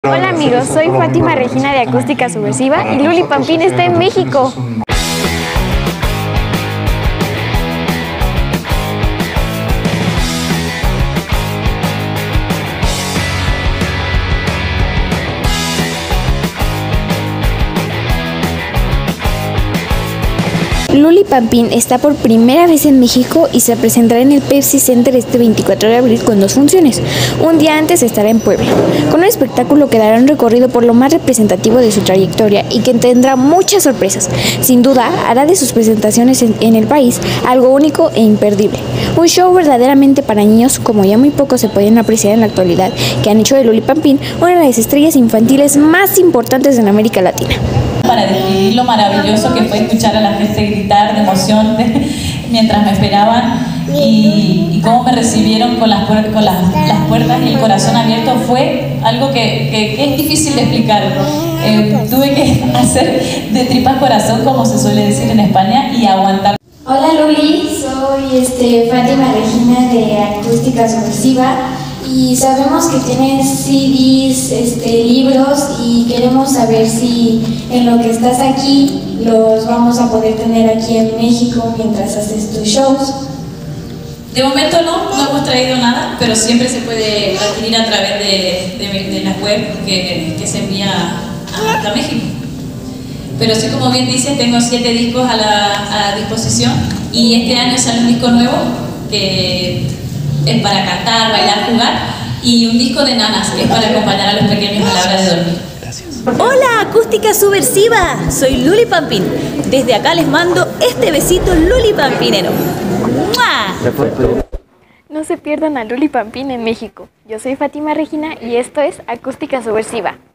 Hola amigos, soy Fátima Regina de Acústica Subversiva y Luli Pampín está en México. Luli Pampín está por primera vez en México y se presentará en el Pepsi Center este 24 de abril con 2 funciones. Un día antes estará en Puebla, con un espectáculo que dará un recorrido por lo más representativo de su trayectoria y que tendrá muchas sorpresas. Sin duda, hará de sus presentaciones en el país algo único e imperdible. Un show verdaderamente para niños, como ya muy pocos se pueden apreciar en la actualidad, que han hecho de Luli Pampín una de las estrellas infantiles más importantes en América Latina. Para describir lo maravilloso que fue escuchar a la gente gritar de emoción mientras me esperaban y cómo me recibieron con las puertas y el corazón abierto fue algo que es difícil de explicar. Tuve que hacer de tripas corazón, como se suele decir en España, y aguantar. Hola Luli, soy Fátima Regina de Acústica Subversiva. Y sabemos que tienes CDs, libros y queremos saber si en lo que estás aquí los vamos a poder tener aquí en México mientras haces tus shows. De momento no hemos traído nada, pero siempre se puede adquirir a través de la web que se envía hasta México. Pero sí, como bien dices, tengo 7 discos a la disposición y este año sale un disco nuevo que es para cantar, bailar, jugar, y un disco de nanas que es para acompañar a los pequeños a la hora de dormir. Hola Acústica Subversiva, soy Luli Pampín. Desde acá les mando este besito Luli Pampinero. ¡Mua! No se pierdan a Luli Pampín en México. Yo soy Fátima Regina y esto es Acústica Subversiva.